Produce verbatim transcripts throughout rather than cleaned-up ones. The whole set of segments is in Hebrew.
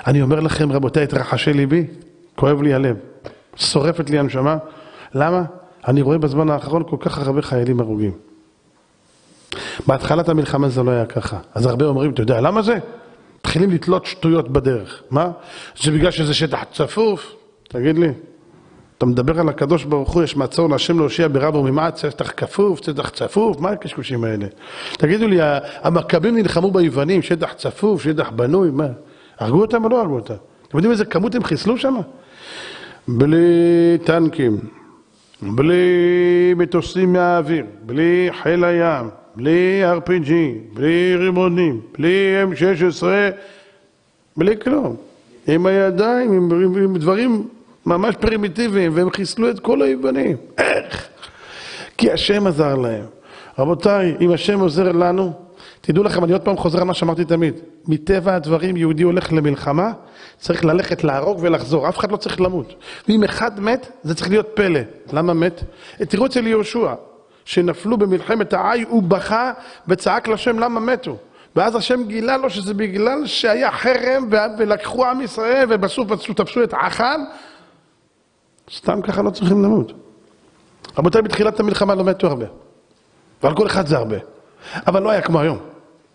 אני אומר לכם, רבותיי, את רחשי ליבי, כואב לי הלב, שורפת לי הנשמה. למה? אני רואה בזמן האחרון כל כך הרבה חיילים הרוגים. בהתחלת המלחמה זה לא היה ככה. אז הרבה אומרים, אתה יודע, למה זה? מתחילים לתלות שטויות בדרך. מה? זה בגלל שזה שטח צפוף? תגיד לי. אתה מדבר על הקדוש ברוך הוא, יש מעצור להשם להושיע ברב וממעט, שטח כפוף, שטח צפוף, מה הקשקושים האלה? תגידו לי, המכבים נלחמו ביוונים, שטח צפוף, שטח בנוי, מה? הרגו אותם או לא הרגו אותם? אתם יודעים איזה כמות הם חיסלו שם? בלי טנקים, בלי מטוסים מהאוויר, בלי חיל הים, בלי אר פי ג'י, בלי רימונים, בלי אם שש עשרה, בלי כלום. עם הידיים, עם, עם דברים ממש פרימיטיביים, והם חיסלו את כל היוונים. איך? כי השם עזר להם. רבותיי, אם השם עוזר לנו, תדעו לכם, אני עוד פעם חוזר על מה שאמרתי תמיד. מטבע הדברים, יהודי הולך למלחמה, צריך ללכת להרוג ולחזור. אף אחד לא צריך למות. ואם אחד מת, זה צריך להיות פלא. למה מת? תראו אצל יהושע, שנפלו במלחמת העי, הוא בכה וצעק לשם למה מתו. ואז השם גילה לו שזה בגלל שהיה חרם ולקחו עם ישראל ובסוף תפסו את אחן. סתם ככה לא צריכים למות. רבותיי, בתחילת המלחמה לא מתו הרבה. ועל כל אחד זה הרבה. אבל לא היה כמו היום.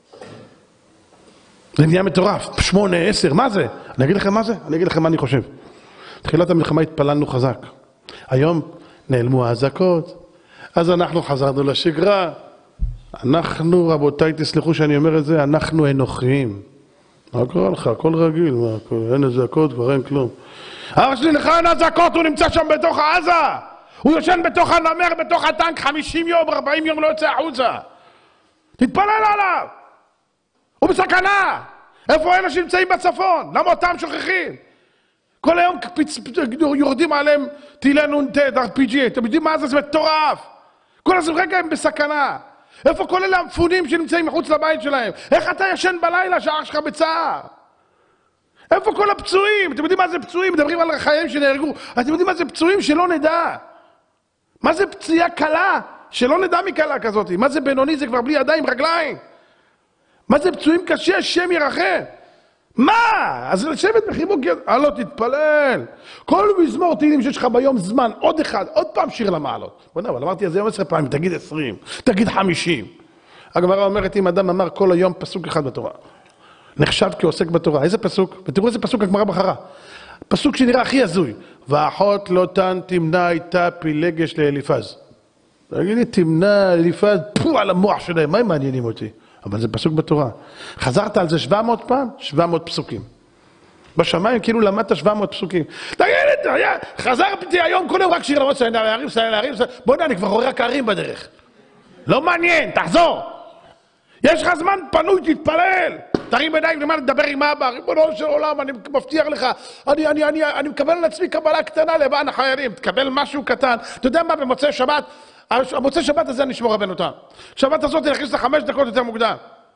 זה נהיה מטורף. שמונה, עשר, מה זה? אני אגיד לכם מה זה? אני אגיד לכם מה אני חושב. בתחילת המלחמה התפללנו חזק. היום נעלמו האזעקות. אז אנחנו חזרנו לשגרה. אנחנו, רבותיי, תסלחו שאני אומר את זה, אנחנו אנוכיים. מה קורה לך? הכל רגיל. מה, אין אזעקות, כבר אין כלום. אבא שלי, לך אין אזעקות, הוא נמצא שם בתוך העזה. הוא יושן בתוך הנמר, בתוך הטנק, חמישים יום, ארבעים יום לא יוצא החוצה. תתפלל עליו. הוא בסכנה. איפה אלה שנמצאים בצפון? למה אותם שוכחים? כל היום יורדים עליהם טילי נ"ט, אר פי ג'י. אתם יודעים מה זה? זה מטורף. כל הזמן רגע הם בסכנה. איפה כל אלה המפונים שנמצאים מחוץ לבית שלהם? איך אתה ישן בלילה שהאח שלך בצער? איפה כל הפצועים? אתם יודעים מה זה פצועים? מדברים על חיילים שנהרגו. אתם יודעים מה זה פצועים? שלא נדע. מה זה פציעה קלה? שלא נדע מקלה כזאת. מה זה בינוני? זה כבר בלי ידיים, רגליים. מה זה פצועים קשה? השם ירחם. מה? אז לשבת בחיבוק יד... הלא תתפלל. כל מזמור תהילים שיש לך ביום זמן, עוד אחד, עוד פעם שיר למעלות. בוא נע, אבל אמרתי על זה יום עשרה פעמים, תגיד עשרים, תגיד חמישים. הגמרא אומרת, אם אדם אמר כל היום פסוק אחד בתורה, נחשב כעוסק בתורה. איזה פסוק? ותראו איזה פסוק הגמרא בחרה. פסוק שנראה הכי הזוי. ואחות לא תן תמנע איתה פילגש לאליפז. תגיד לי, תמנע אליפז, פו על המוח שלהם, מה הם מעניינים אותי? אבל זה פסוק בתורה. חזרת על זה שבע מאות פעם? שבע מאות פסוקים. בשמיים כאילו למדת שבע מאות פסוקים. תגיד לי, חזרתי היום כל יום רק שיר למרות סיינה להרים, סיינה להרים, בוא נע, אני כבר רואה רק הערים בדרך. לא מעניין, תחזור. יש לך זמן פנוי, תתפלל. תרים עיניים למה לדבר עם אבא, ריבונו של עולם, אני מבטיח לך, אני, אני, אני, אני מקבל על עצמי קבלה קטנה לבען החיילים, תקבל משהו קטן. אתה יודע מה, במוצאי שבת, המוצאי שבת הזה נשמור רבנו תם. שבת הזאת נכניס לך חמש דקות יותר מוקדם.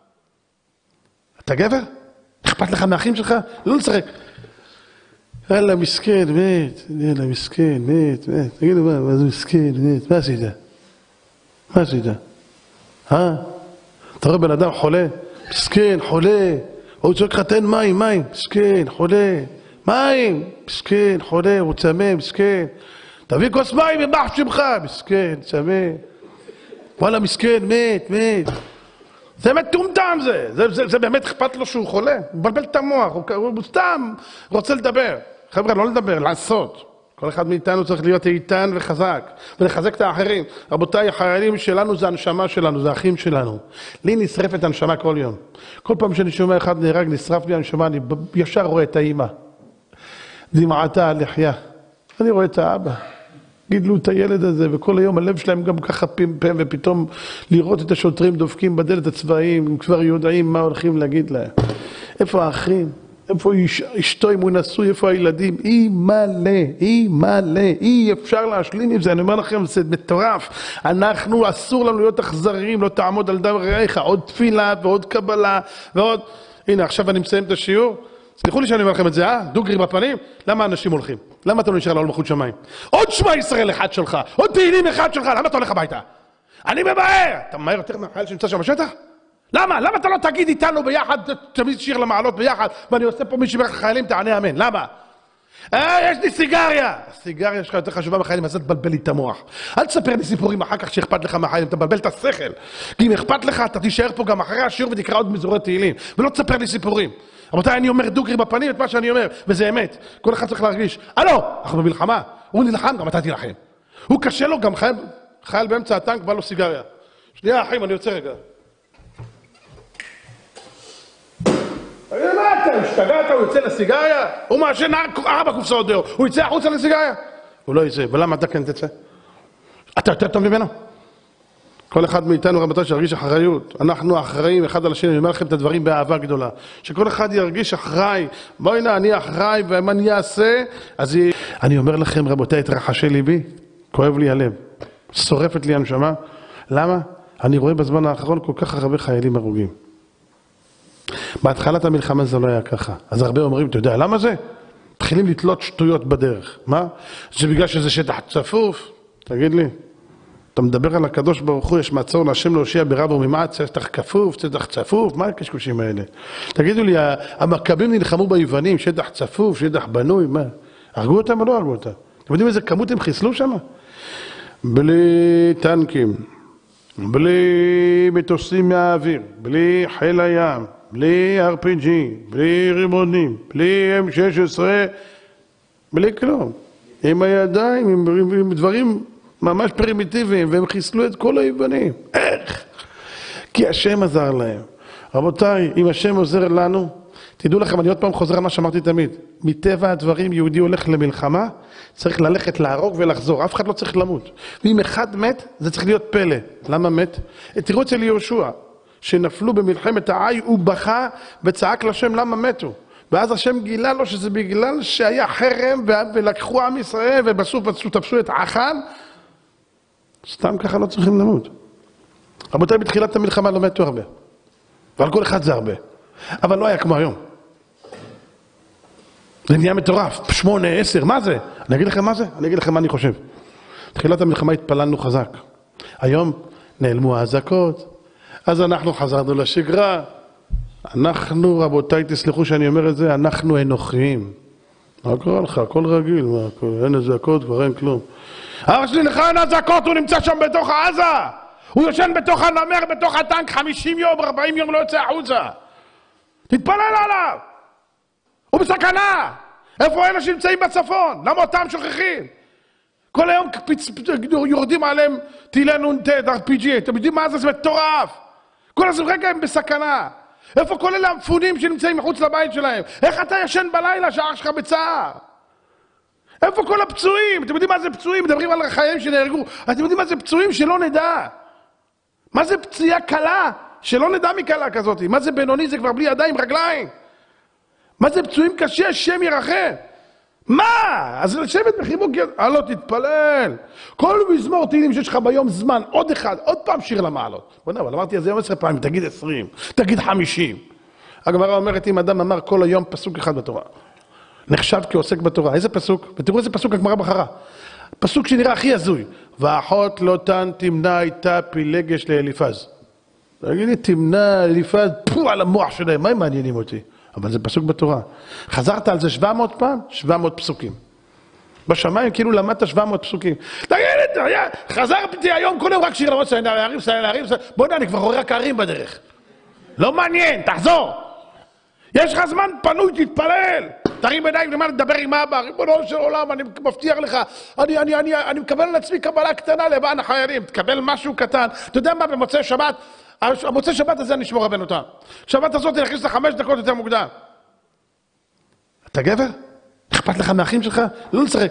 אתה גבר? אכפת לך מהאחים שלך? לא לשחק. יאללה, מסכן, מת, יאללה, מסכן, מת, מת. תגידו מה, מה זה מסכן, מת, מה עשית? מה עשית? אה? אתה רואה בן אדם חולה? מסכן, חולה. הוא צועק לך, תן מים, מים. מסכן, חולה. מים. מסכן, חולה, הוא צמא, מסכן. תביא כוס מים, ימח שמך. מסכן, צמא. וואלה, מסכן, מת, מת. זה מטומטם זה. זה, זה, זה באמת אכפת לו שהוא חולה. הוא מבלבל את המוח, הוא, הוא סתם רוצה לדבר. חבר'ה, לא לדבר, לעשות. כל אחד מאיתנו צריך להיות איתן וחזק, ולחזק את האחרים. רבותיי, החיילים שלנו זה הנשמה שלנו, זה האחים שלנו. לי נשרפת הנשמה כל יום. כל פעם שאני שומע אחד נהרג, נשרף לי הנשמה, אני ישר רואה את האמא. דמעתה על לחיה. אני רואה את האבא. גידלו את הילד הזה, וכל היום הלב שלהם גם ככה פמפם, ופתאום לראות את השוטרים דופקים בדלת הצבאיים, הם כבר יודעים מה הולכים להגיד להם. איפה האחים? איפה אשתו אם הוא נשוי, איפה הילדים? אי מלא, אי מלא, אי אפשר להשלים עם זה, אני אומר לכם, זה מטורף. אנחנו, אסור לנו להיות אכזריים, לא תעמוד על דם רעיך, עוד תפילה ועוד קבלה ועוד... הנה, עכשיו אני מסיים את השיעור. סליחו לי שאני אומר לכם את זה, אה? דוגרי בפנים? למה אנשים הולכים? למה אתה לא נשאר לעול מלכות שמיים? עוד שמע ישראל אחד שלך, עוד תהילים אחד שלך, למה אתה הולך הביתה? אני ממהר! אתה ממהר יותר מהחייל שנמצא שם בשטח? למה? למה אתה לא תגיד איתנו ביחד, תמיד שיר למעלות ביחד, ואני עושה פה מי שברך לחיילים, תענה אמן, למה? אה, יש לי סיגריה! הסיגריה שלך יותר חשובה בחיילים, אז אל תבלבל לי את המוח. אל תספר לי סיפורים אחר כך שאכפת לך מהחיילים, אתה מבלבל את השכל. כי אם אכפת לך, אתה תישאר פה גם אחרי השיעור ותקרא עוד מזמורי תהילים. ולא תספר לי סיפורים. רבותיי, אני אומר דוגרי בפנים את מה שאני אומר, וזה אמת. כל אחד צריך להרגיש, הלו, אנחנו במלחמה. הוא נלחם, גם אתה תילחם. הוא קשה לו, גם חייל, חייל באמצע הטנק, בא לו סיגריה. שנייה, אחים, אני יוצא רגע. מה אתה, השתגעת, הוא יוצא לסיגריה? הוא מעשן ארבע קופסאות דעות, הוא יצא החוצה לסיגריה? הוא לא יצא, ולמה אתה כן תצא? אתה יותר טוב ממנו? כל אחד מאיתנו, רבותיי, שירגיש אחריות. אנחנו אחראים אחד על השני, אני אומר לכם את הדברים באהבה גדולה. שכל אחד ירגיש אחראי, בואי הנה, אני אחראי, ומה אני אעשה? אז אני אומר לכם, רבותיי, את רחשי ליבי, כואב לי הלב, שורפת לי הנשמה. למה? אני רואה בזמן האחרון כל כך הרבה חיילים הרוגים. בהתחלת המלחמה זה לא היה ככה. אז הרבה אומרים, אתה יודע, למה זה? מתחילים לתלות שטויות בדרך. מה? זה בגלל שזה שטח צפוף? תגיד לי. אתה מדבר על הקדוש ברוך הוא, יש מעצור להשם להושיע ברב וממעט, שטח כפוף, שטח צפוף, מה הקשקושים האלה? תגידו לי, המכבים נלחמו ביוונים, שטח צפוף, שטח בנוי, מה? הרגו אותם או לא הרגו אותם? אתם יודעים איזה כמות הם חיסלו שם? בלי טנקים, בלי מטוסים מהאוויר, בלי חיל הים, בלי אר פי ג'י, בלי רימונים, בלי אם שש עשרה, בלי כלום. עם הידיים, עם, עם דברים ממש פרימיטיביים, והם חיסלו את כל היוונים. איך? כי השם עזר להם. רבותיי, אם השם עוזר לנו, תדעו לכם, אני עוד פעם חוזר על מה שאמרתי תמיד. מטבע הדברים, יהודי הולך למלחמה, צריך ללכת להרוג ולחזור. אף אחד לא צריך למות. ואם אחד מת, זה צריך להיות פלא. למה מת? תראו אצל יהושע, שנפלו במלחמת העי, הוא בכה וצעק לשם למה מתו. ואז השם גילה לו שזה בגלל שהיה חרם ולקחו עם ישראל ובסוף תפסו את אחן. סתם ככה לא צריכים למות. רבותיי, בתחילת המלחמה לא מתו הרבה. ועל כל אחד זה הרבה. אבל לא היה כמו היום. זה נהיה מטורף. שמונה, עשר, מה זה? אני אגיד לכם מה זה? אני אגיד לכם מה אני חושב. בתחילת המלחמה התפללנו חזק. היום נעלמו האזעקות. אז אנחנו חזרנו לשגרה. אנחנו, רבותיי, תסלחו שאני אומר את זה, אנחנו אנוכיים. מה קורה לך? הכל רגיל, מה, אין אזעקות, כבר אין כלום. אבא שלי, לך אין אזעקות, הוא נמצא שם בתוך העזה. הוא יושן בתוך הנמר, בתוך הטנק, חמישים יום, ארבעים יום לא יוצא החוצה. תתפלל עליו. הוא בסכנה. איפה אלה שנמצאים בצפון? למה אותם שוכחים? כל היום יורדים עליהם טילי נ"ט, אר פי ג'י, אתם יודעים מה זה? זה מטורף. כל הזמן רגע הם בסכנה. איפה כל אלה המפונים שנמצאים מחוץ לבית שלהם? איך אתה ישן בלילה שהאח שלך בצער? איפה כל הפצועים? אתם יודעים מה זה פצועים? מדברים על החיים שנהרגו. אתם יודעים מה זה פצועים? שלא נדע. מה זה פציעה קלה? שלא נדע מקלה כזאת. מה זה בינוני? זה כבר בלי ידיים, רגליים. מה זה פצועים קשה? השם ירחם. מה? אז לשבת בחיבוק, הלא תתפלל. כל מזמור תהילים שיש לך ביום זמן, עוד אחד, עוד פעם שיר למעלות. בוא נראה, אבל אמרתי אז יום עשרה פעמים, תגיד עשרים, תגיד חמישים. הגמרא אומרת, אם אדם אמר כל היום פסוק אחד בתורה, נחשב כעוסק בתורה. איזה פסוק? ותראו איזה פסוק הגמרא בחרה. פסוק שנראה הכי הזוי. ואחות לא תן תמנע איתה פילגש לאליפז. תגיד לי, תמנע אליפז, פו על המוח שלהם, מה הם מעניינים אותי? אבל זה פסוק בתורה. חזרת על זה שבע מאות פעם? שבע מאות פסוקים. בשמיים כאילו למדת שבע מאות פסוקים. תגיד לי, חזרתי היום כל יום רק שיר למרות סיינה להרים, סיינה להרים, בוא נראה, אני כבר רואה רק הערים בדרך. לא מעניין, תחזור. יש לך זמן פנוי, תתפלל. תרים עיניים למעלה, תדבר עם אבא, ריבונו של עולם, אני מבטיח לך, אני, אני, אני, אני מקבל על עצמי קבלה קטנה למען החיילים, תקבל משהו קטן. אתה יודע מה, במוצאי שבת, המוצאי שבת הזה נשמור רבנו תם. שבת הזאת נכניס לך חמש דקות יותר מוקדם. אתה גבר? אכפת לך מהאחים שלך? לא לשחק.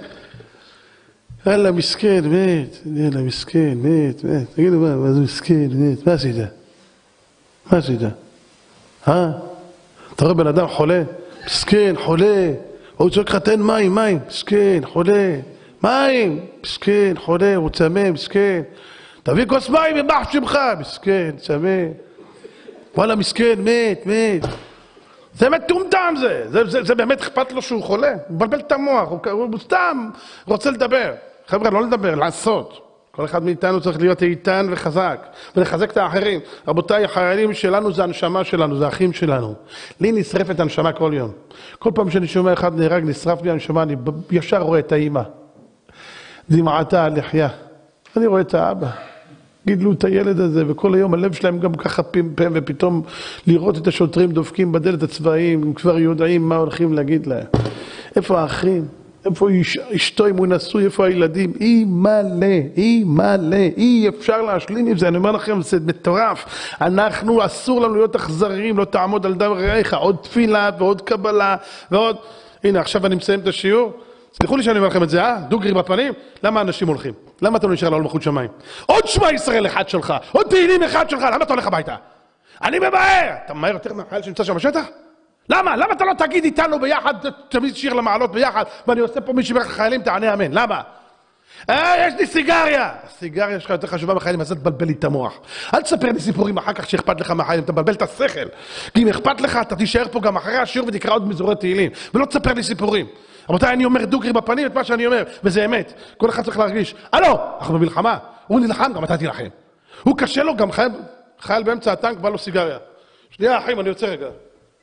יאללה, מסכן, מת, יאללה, מסכן, מת, מת. תגידו, מה, מה זה מסכן, מת, מה עשית? מה עשית? אה? אתה רואה בן אדם חולה? מסכן, חולה. הוא צועק לך, תן מים, מים. מסכן, חולה. מים. מסכן, חולה, הוא צמא, מסכן. תביא כוס מים ממח שמך. מסכן, צמא. וואלה, מסכן, מת, מת. זה מטומטם זה. זה, זה, זה באמת אכפת לו שהוא חולה. הוא מבלבל את המוח. הוא, הוא סתם רוצה לדבר. חבר'ה, לא לדבר, לעשות. כל אחד מאיתנו צריך להיות איתן וחזק, ולחזק את האחרים. רבותיי, החיילים שלנו זה הנשמה שלנו, זה האחים שלנו. לי נשרפת הנשמה כל יום. כל פעם שאני שומע אחד נהרג, נשרף לי הנשמה, אני ישר רואה את האמא. דמעתה על לחיה. אני רואה את האבא. גידלו את הילד הזה, וכל היום הלב שלהם גם ככה פמפם, ופתאום לראות את השוטרים דופקים בדלת הצבאיים, הם כבר יודעים מה הולכים להגיד להם. איפה האחים? איפה אשתו אם הוא נשוי? איפה הילדים? אי מלא, אי מלא, אי אפשר להשלים עם זה. אני אומר לכם, זה מטורף. אנחנו, אסור לנו להיות אכזריים, לא תעמוד על דם רעיך. עוד תפילה ועוד קבלה ועוד... הנה, עכשיו אני מסיים את השיעור. סליחו לי שאני אומר לכם את זה, אה? דוגרי בפנים? למה אנשים הולכים? למה אתה לא נשאר לעול מלכות שמיים? עוד שמע ישראל אחד שלך, עוד תהילים אחד שלך, למה אתה הולך הביתה? אני ממהר! אתה ממהר יותר מהחייל שנמצא שם בשטח? למה? למה אתה לא תגיד איתנו ביחד, תמיד שיר למעלות ביחד, ואני עושה פה מי שברך חיילים, תענה אמן, למה? אה, יש לי סיגריה! הסיגריה שלך יותר חשובה בחיילים, אז אל תבלבל לי את המוח. אל תספר לי סיפורים אחר כך שאכפת לך מהחיילים, אתה מבלבל את השכל. כי אם אכפת לך, אתה תישאר פה גם אחרי השיעור ותקרא עוד מזמורי תהילים, ולא תספר לי סיפורים. רבותיי, אני אומר דוגרי בפנים את מה שאני אומר, וזה אמת. כל אחד צריך להרגיש, הלו, אנחנו במלחמה, הוא נלחם, גם אתה תילחם. הוא קשה לו, גם חייל, חייל באמצע הטנק, בא לו סיגריה. שנייה, אחים, אני יוצא רגע.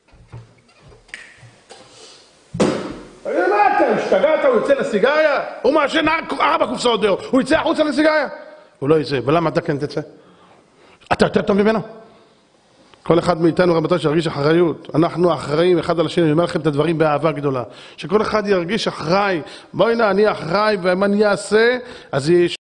מה אתה, השתגעת, הוא יוצא לסיגריה? הוא מעשן ארבע קופסאות ביום, הוא יצא החוצה לסיגריה? הוא לא יצא, ולמה אתה כן תצא? אתה יותר טוב ממנו? כל אחד מאיתנו, רבותיי, שירגיש אחריות. אנחנו אחראים אחד על השני, אני אומר לכם את הדברים באהבה גדולה. שכל אחד ירגיש אחראי. בואי נה, אני אחראי, ומה אני אעשה, אז יש...